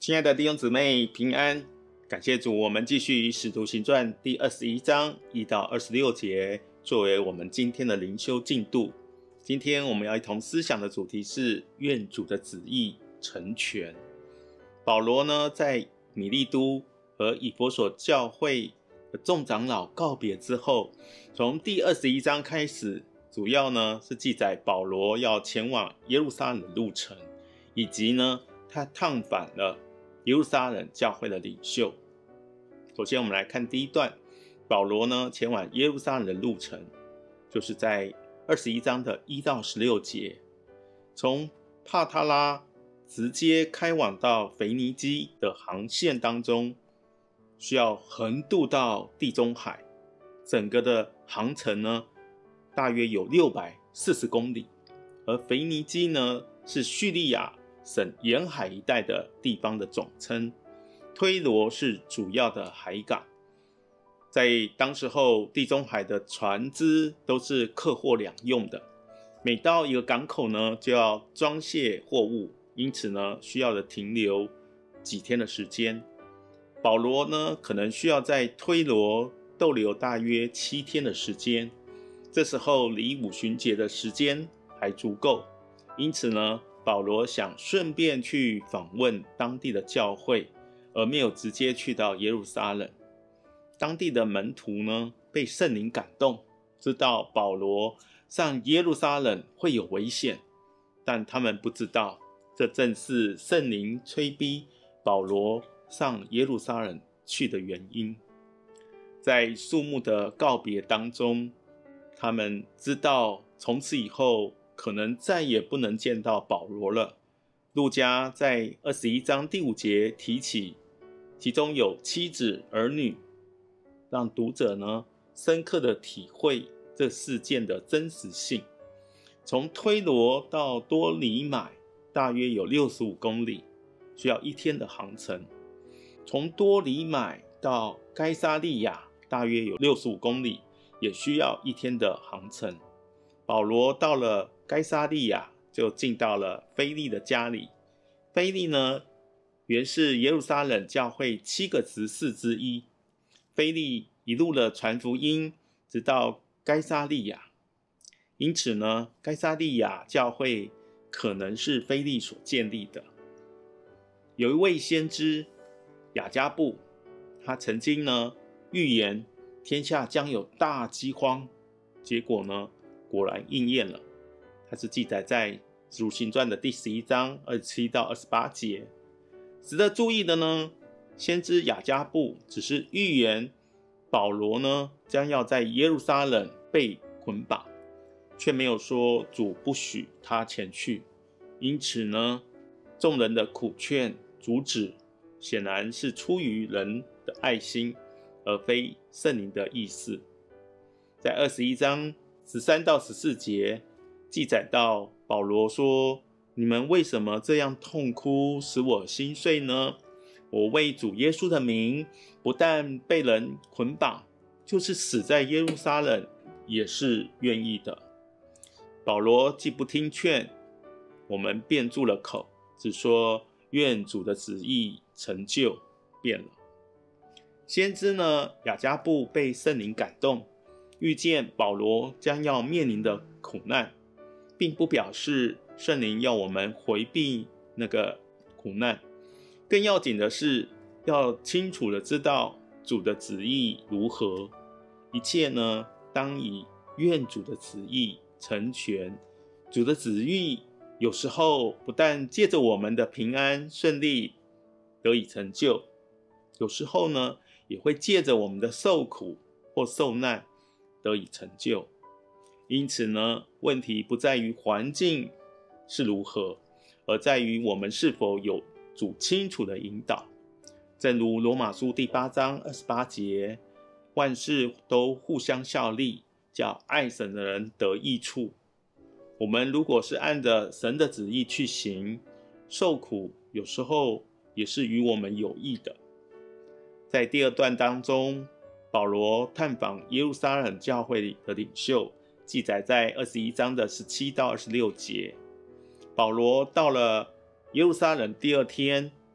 亲爱的弟兄姊妹平安，感谢主，我们继续以使徒行传第21章1到26节作为我们今天的灵修进度。今天我们要一同思想的主题是愿主的旨意成全。保罗呢，在米利都和以弗所教会的众长老告别之后，从第21章开始，主要呢是记载保罗要前往耶路撒冷的路程，以及呢他探访了耶路撒冷教会的领袖。首先我们来看第一段，保罗呢前往耶路撒冷的路程，就是在21章的1到16节，从帕他拉直接开往到腓尼基的航线当中，需要横渡到地中海，整个的航程呢大约有640公里，而腓尼基呢是叙利亚省沿海一带的地方的总称，推罗是主要的海港。在当时候，地中海的船只都是客货两用的，每到一个港口呢，就要装卸货物，因此呢，需要的停留几天的时间。保罗呢，可能需要在推罗逗留大约7天的时间，这时候离五旬节的时间还足够，因此呢，保罗想顺便去访问当地的教会，而没有直接去到耶路撒冷。当地的门徒呢，被圣灵感动，知道保罗上耶路撒冷会有危险，但他们不知道，这正是圣灵催逼保罗上耶路撒冷去的原因。在肃穆的告别当中，他们知道从此以后可能再也不能见到保罗了。路加在21章第5节提起，其中有妻子儿女，让读者呢深刻的体会这事件的真实性。从推罗到多里买大约有65公里，需要1天的航程。从多里买到该撒利亚大约有65公里，也需要1天的航程。保罗到了该撒利亚，就进到了腓利的家里。腓利呢，原是耶路撒冷教会7个执事之一。腓利一路的传福音，直到该撒利亚。因此呢，该撒利亚教会可能是腓利所建立的。有一位先知雅加布，他曾经呢预言天下将有大饥荒，结果呢果然应验了。它是记载在《使徒行传》的第11章27到28节。值得注意的呢，先知雅加布只是预言保罗呢将要在耶路撒冷被捆绑，却没有说主不许他前去。因此呢，众人的苦劝阻止，显然是出于人的爱心，而非圣灵的意思。在21章13到14节记载到，保罗说：你们为什么这样痛哭，使我心碎呢？我为主耶稣的名，不但被人捆绑，就是死在耶路撒冷也是愿意的。保罗既不听劝，我们便住了口，只说愿主的旨意成就，变了。先知呢，雅加布被圣灵感动，预见保罗将要面临的苦难，并不表示圣灵要我们回避那个苦难。更要紧的是，要清楚的知道主的旨意如何。一切呢，当以愿主的旨意成全。主的旨意有时候不但借着我们的平安顺利得以成就，有时候呢，也会借着我们的受苦或受难得以成就。因此呢，问题不在于环境是如何，而在于我们是否有主清楚的引导。正如罗马书第8章28节，万事都互相效力，叫爱神的人得益处。我们如果是按着神的旨意去行，受苦有时候也是与我们有益的。在第2段当中，保罗探访耶路撒冷教会的领袖，记载在21章的17到26节。保罗到了耶路撒冷第2天，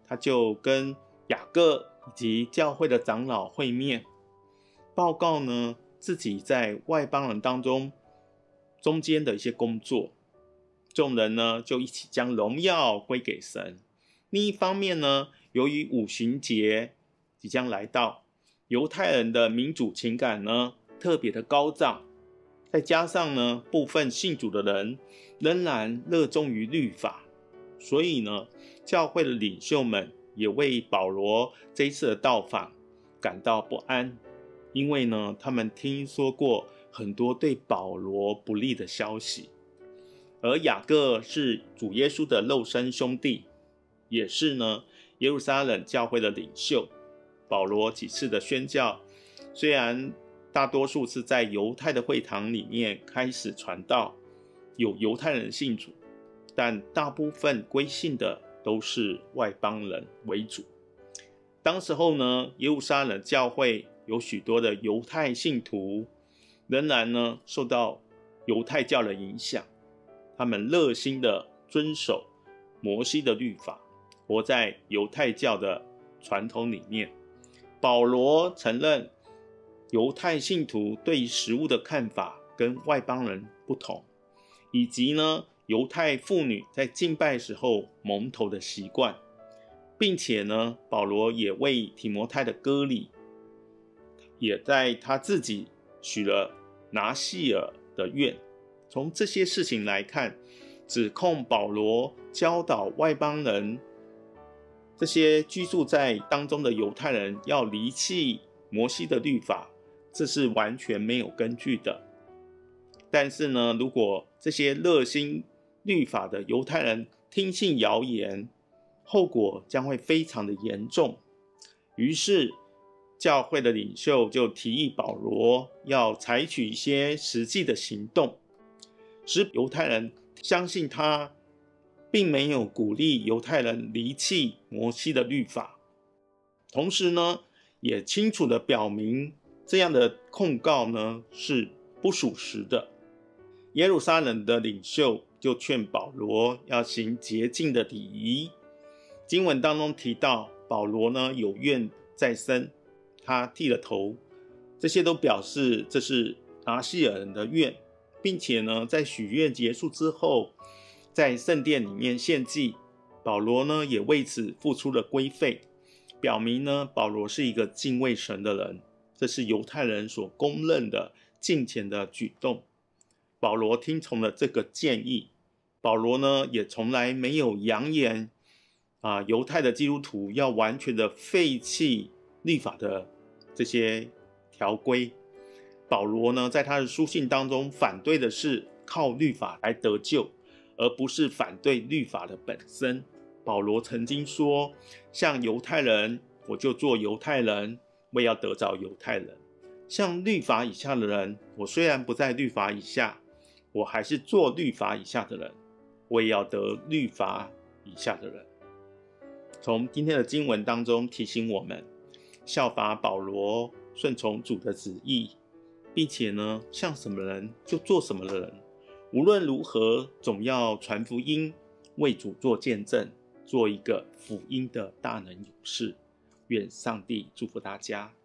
他就跟雅各以及教会的长老会面，报告呢自己在外邦人当中中间的一些工作。众人呢就一起将荣耀归给神。另一方面呢，由于五旬节即将来到，犹太人的民主情感呢特别的高涨，再加上呢部分信主的人仍然热衷于律法，所以呢教会的领袖们也为保罗这一次的到访感到不安，因为呢他们听说过很多对保罗不利的消息。而雅各是主耶稣的肉身兄弟，也是呢耶路撒冷教会的领袖。保罗几次的宣教，虽然大多数是在犹太的会堂里面开始传道，有犹太人信主，但大部分归信的都是外邦人为主。当时候呢，耶路撒冷教会有许多的犹太信徒，仍然呢受到犹太教的影响，他们热心的遵守摩西的律法，活在犹太教的传统里面。保罗承认犹太信徒对食物的看法跟外邦人不同，以及呢犹太妇女在敬拜时候蒙头的习惯，并且呢保罗也为提摩太的割礼，也在他自己许了拿细耳的愿。从这些事情来看，指控保罗教导外邦人，这些居住在当中的犹太人要离弃摩西的律法，这是完全没有根据的。但是呢，如果这些热心律法的犹太人听信谣言，后果将会非常的严重。于是教会的领袖就提议保罗要采取一些实际的行动，使犹太人相信他并没有鼓励犹太人离弃摩西的律法，同时呢也清楚地表明这样的控告呢是不属实的。耶路撒冷的领袖就劝保罗要行洁净的礼仪。经文当中提到保罗呢有愿在身，他剃了头，这些都表示这是拿细耳人的愿，并且呢在许愿结束之后，在圣殿里面献祭，保罗呢也为此付出了规费，表明呢保罗是一个敬畏神的人，这是犹太人所公认的敬虔的举动。保罗听从了这个建议。保罗呢也从来没有扬言犹太的基督徒要完全的废弃律法的这些条规。保罗呢在他的书信当中反对的是靠律法来得救，而不是反对律法的本身。保罗曾经说，像犹太人我就做犹太人，为要得着犹太人；像律法以下的人，我虽然不在律法以下，我还是做律法以下的人，我也要得律法以下的人。从今天的经文当中提醒我们，效法保罗，顺从主的旨意，并且呢像什么人就做什么的人。无论如何，总要传福音，为主做见证，做一个福音的大能勇士。愿上帝祝福大家。